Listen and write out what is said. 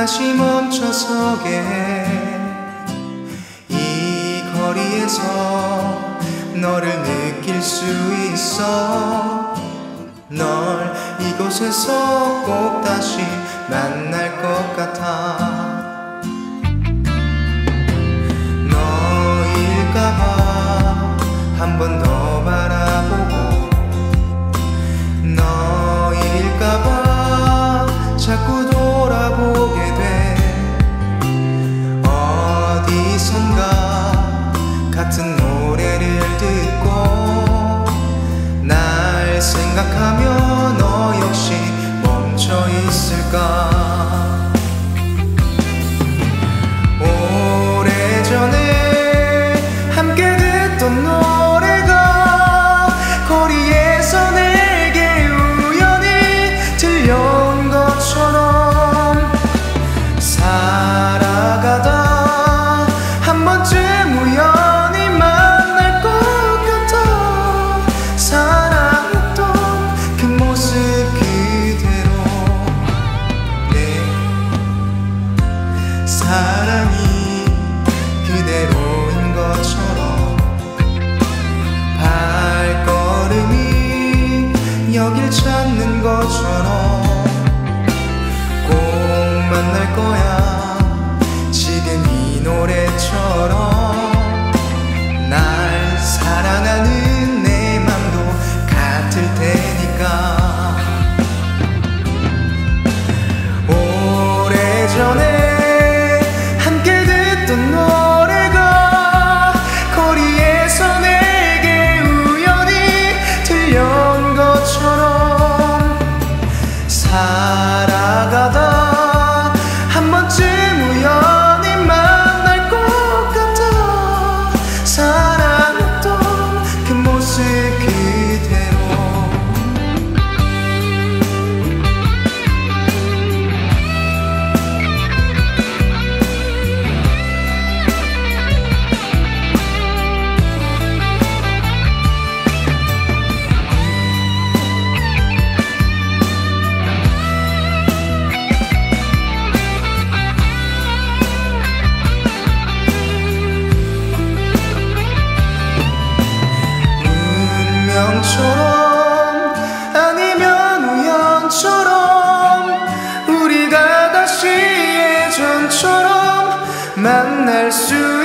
다시 멈춰서게 해. 이 거리에서 너를 느낄 수 있어. 널 이곳에서 꼭 다시 만날 것 같아. 너일까봐 한 번 더 바라보고, 너일까봐 자꾸 돌아보게 돼. 어디선가 같은 노래를 듣고 날 생각하며 너 역시 멈춰 있을까. 오래전에 함께 듣던 노래가 거리에서 내게 우연히 들려온 것처럼, 살아가다 한 번쯤 우연히 만날 것 같아. 사랑했던 그 모습 그대로 내 사랑이 그대로인 것처럼, 발걸음이 여길 찾는 것처럼 꼭 만날 거야. 지금 이 노래처럼 날 사랑하는 내 맘도 같을 테니까. 오래전에 함께 듣던 노래가 거리에서 내게 우연히 들려온 것처럼, 살아가다 한 번쯤 우연히 만날 것 같아. 사랑했던 그 모습 그대로. 운명처럼 아니면 우연처럼 우리가 다시 예전처럼 만날 수